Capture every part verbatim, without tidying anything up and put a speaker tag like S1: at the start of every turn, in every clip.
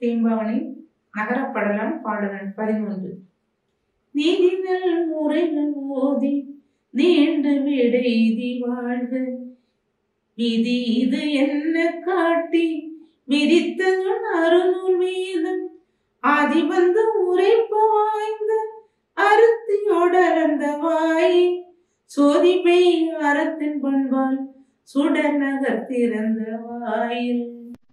S1: தேம்பாவணி நகரப்படலம் பாடலன் பதிமூன்று. நீதிநல் முறைகள் ஓதி நீண்டு விடைதி வாழ்க, விதி இது என்ன காட்டி விரித்தவன் அருநூல் வீதம், ஆதி வந்து உரைப்ப வாய்ந்த அருத்தியோடர்ந்த வாய், சோதிப்பை அறத்தின் பண்பால் சுடர் நகர் திறந்த வாயில்.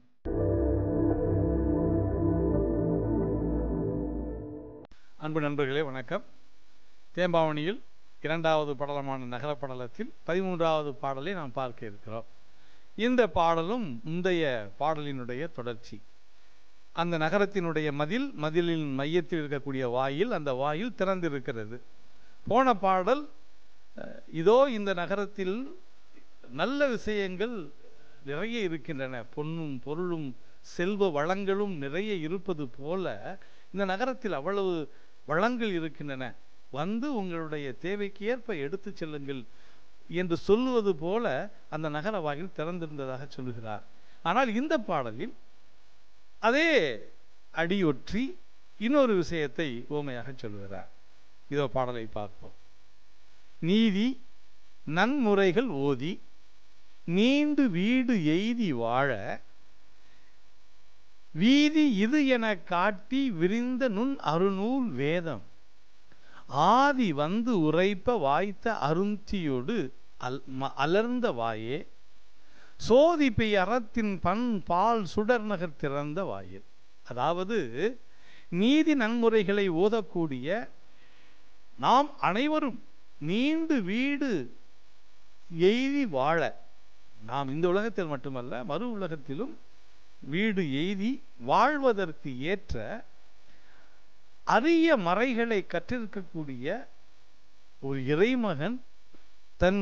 S2: அன்பு நண்பர்களே வணக்கம். தேம்பாவணியில் இரண்டாவது படலமான நகர படலத்தில் பதிமூன்றாவது பாடலை நாம் பார்க்க இருக்கிறோம். இந்த பாடலும் முந்தைய பாடலினுடைய தொடர்ச்சி. அந்த நகரத்தினுடைய மதில், மதிலின் மையத்தில் இருக்கக்கூடிய வாயில், அந்த வாயில் திறந்திருக்கிறது. போன பாடல் இதோ இந்த நகரத்தில் நல்ல விஷயங்கள் நிறைய இருக்கின்றன, பொன்னும் பொருளும் செல்வ வளங்களும் நிறைய இருப்பது போல இந்த நகரத்தில் அவ்வளவு வளங்கள் இருக்கின்றன, வந்து உங்களுடைய தேவைக்கு ஏற்ப எடுத்து செல்லுங்கள் என்று சொல்லுவது போல அந்த நகர வாயில் திறந்திருந்ததாக சொல்லுகிறார். ஆனால் இந்த பாடலில் அதே அடியொற்றி இன்னொரு விஷயத்தை உவமையாக சொல்லுகிறார். இதோ பாடலை பார்ப்போம். நீதி நன்முறைகள் ஓதி நீண்டு வீடு எய்தி வாழ, வீதி இது என காட்டி விரிந்த நுண் அருநூல் வேதம், ஆதி வந்து உரைப்ப வாய்த்த அருந்தியோடு அல் அலர்ந்த வாயே, சோதிப்பை அறத்தின் பண் பால் சுடர் நகர் திறந்த வாயில். அதாவது நீதி நன்முறைகளை ஓதக்கூடிய நாம் அனைவரும் நீண்டு வீடு எய்தி வாழ, நாம் இந்த உலகத்தில் மட்டுமல்ல மறு உலகத்திலும் வீடு எய்தி வாழ்வதற்கு ஏற்ற அரிய மறைகளை கற்றிருக்கக்கூடிய ஒரு இறைமகன் தன்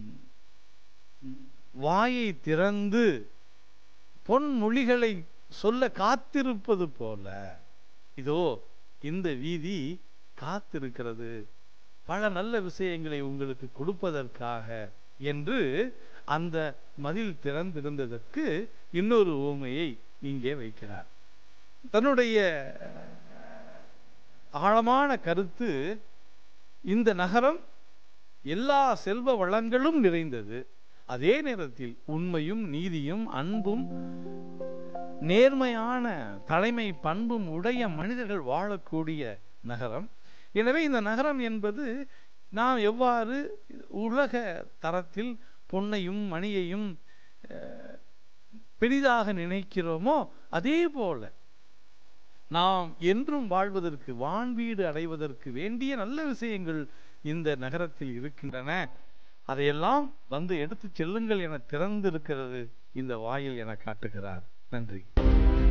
S2: வாயை திறந்து பொன்மொழிகளை சொல்ல காத்திருப்பது போல இதோ இந்த வீதி காத்திருக்கிறது, பல நல்ல விஷயங்களை உங்களுக்கு கொடுப்பதற்காக என்று அந்த மதில் திறந்திருந்ததற்கு இன்னொரு உவமையை இங்கே வைக்கிறார். தன்னுடைய ஆழமான கருத்து, இந்த நகரம் எல்லா செல்வ வளங்களும் நிறைந்தது, அதே நேரத்தில் உண்மையும் நீதியும் அன்பும் நேர்மையான தலைமை பண்பும் உடைய மனிதர்கள் வாழக்கூடிய நகரம். எனவே இந்த நகரம் என்பது நாம் எவ்வாறு உலக தரத்தில் பொன்னையும் மணியையும் பெரிதாக நினைக்கிறோமோ அதே போல நாம் என்றும் வாழ்வதற்கு, வான்வீடு அடைவதற்கு வேண்டிய நல்ல விஷயங்கள் இந்த நகரத்தில் இருக்கின்றன, அதையெல்லாம் வந்து எடுத்து செல்லுங்கள் என திறந்திருக்கிறது இந்த வாயில் என காட்டுகிறார். நன்றி.